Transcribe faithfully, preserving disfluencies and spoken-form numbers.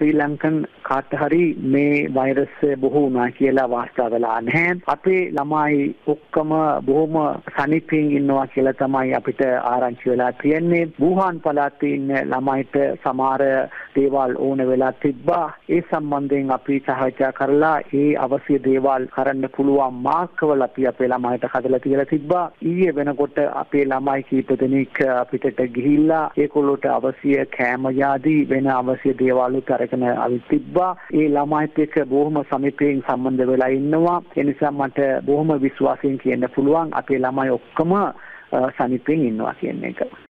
ශ්‍රී Lankan කාට හරි මේ වෛරස් බොහෝ වුණා කියලා වාර්තා වෙලා නැහැ. අපේ ළමයි ඔක්කොම බොහොම සනීපයෙන් ඉන්නවා කියලා තමයි අපිට ආරංචි වෙලා තියෙන්නේ. වුහාන් පළාතේ ඉන්න ළමයිට සමහර දේවල් ඕන වෙලා තිබ්බා. ඒ සම්බන්ධයෙන් අපි සාකච්ඡා කරලා ඒ අවශ්‍ය දේවල් කරන්න පුළුවන් මාර්ගවල අපි අපේ ළමයිට හදලා තියලා තිබ්බා. ඊයේ වෙනකොට අපේ ළමයි කීප දෙනෙක් අපිට ගිහිල්ලා ඒගොල්ලෝට අවශ්‍ය කෑම යාදී වෙන අවශ්‍ය දේවල් අරගෙන අවිත් තිබ්බා. ඒ ළමයිත් එක්ක බොහොම සමීපයෙන් සම්බන්ධ වෙලා ඉන්නවා. ඒ නිසා මට බොහොම විශ්වාසයෙන් කියන්න පුළුවන් අපේ ළමයි ඔක්කොම සනීපයෙන් ඉන්නවා කියන එක.